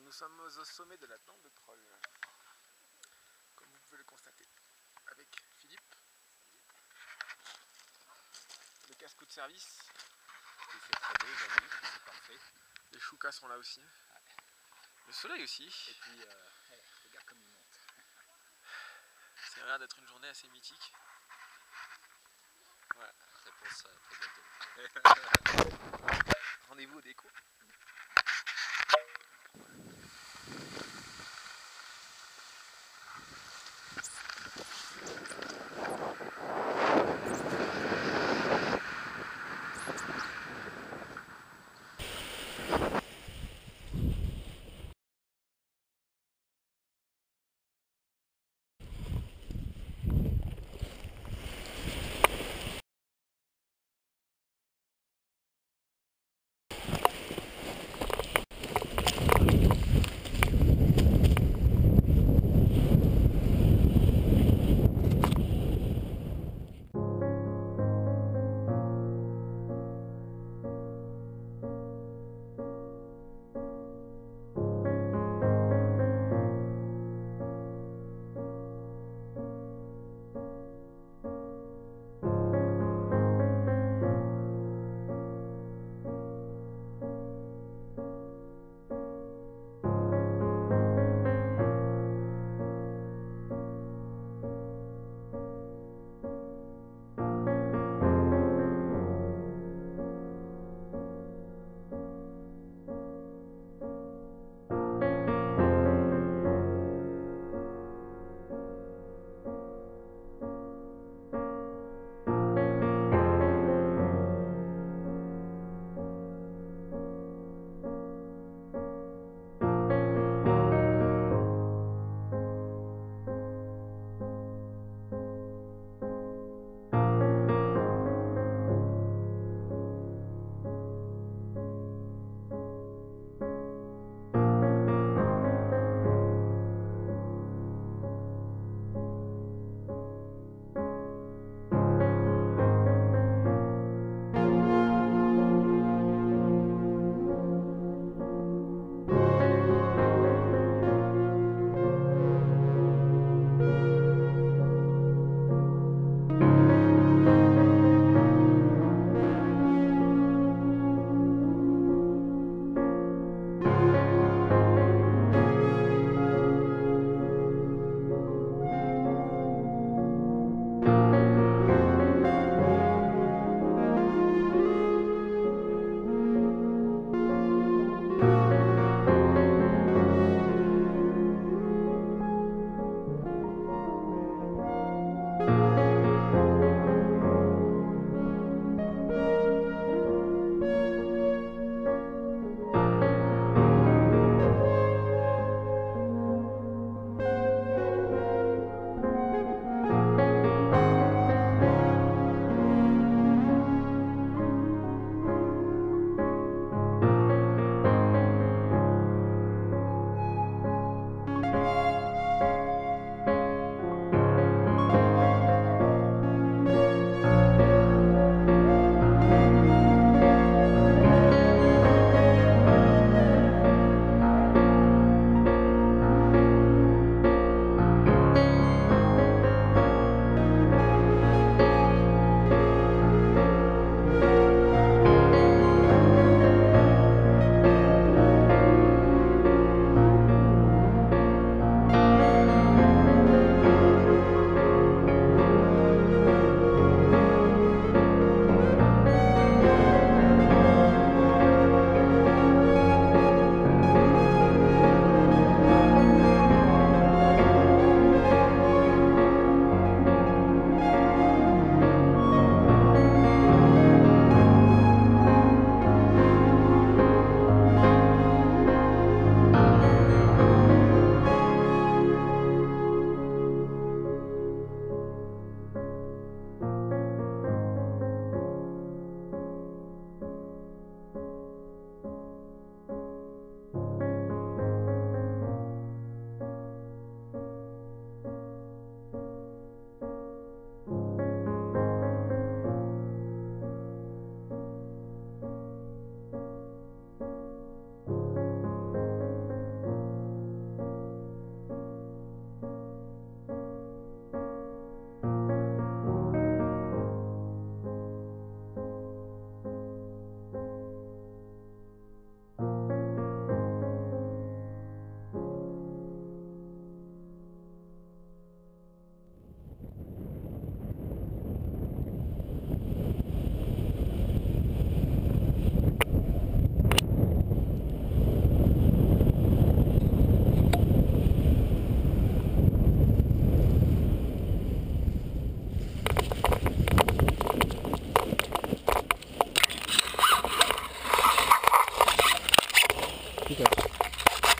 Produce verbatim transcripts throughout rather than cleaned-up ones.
nous sommes au sommet de la tente de troll, comme vous pouvez le constater, avec Philippe, le casse-cou de service. Il fait très beau aujourd'hui, c'est parfait. Les choucas sont là aussi. Ouais. Le soleil aussi. Et puis, euh, hey, regarde comme il monte. Ça a l'air d'être une journée assez mythique. Voilà. Réponse euh, très bientôt. Rendez-vous au déco.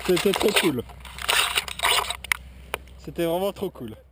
C'était trop cool. C'était vraiment trop cool.